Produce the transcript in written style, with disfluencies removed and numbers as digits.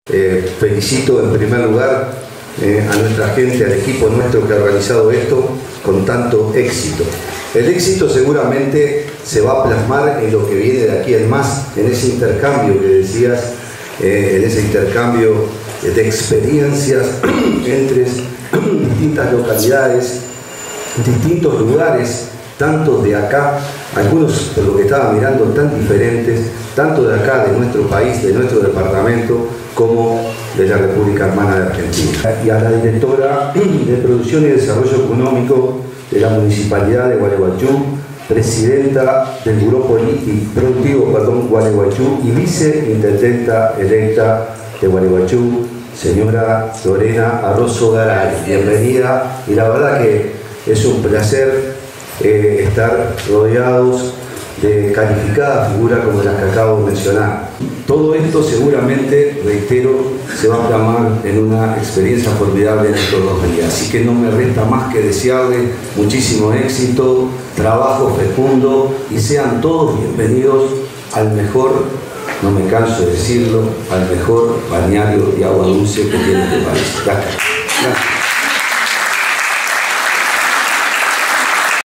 Felicito en primer lugar a nuestra gente, al equipo nuestro que ha realizado esto con tanto éxito. El éxito seguramente se va a plasmar en lo que viene de aquí en más, en ese intercambio que decías, en ese intercambio de experiencias entre distintas localidades, distintos lugares, tanto de acá, algunos por lo que estaba mirando tan diferentes, tanto de acá, de nuestro país, de nuestro departamento, como de la República Hermana de Argentina. Y a la directora de Producción y Desarrollo Económico de la Municipalidad de Gualeguaychú, presidenta del Buró Productivo Gualeguaychú y viceintendenta electa de Gualeguaychú, señora Lorena Arrozo Garay. Bienvenida, y la verdad que es un placer estar rodeados de calificadas figuras como las que acabo de mencionar. Todo esto seguramente, reitero, se va a plasmar en una experiencia formidable en estos 2 días. Así que no me resta más que desearles muchísimo éxito, trabajo fecundo y sean todos bienvenidos al mejor, no me canso de decirlo, al mejor balneario de agua dulce que tiene este país. Gracias. Gracias.